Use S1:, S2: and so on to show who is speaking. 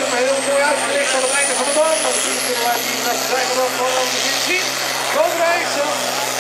S1: hem heel mooi uitgelegd aan het einde van de baan. Maar natuurlijk kunnen wij die naast de zijkant gewoon over zien. Goed rijden.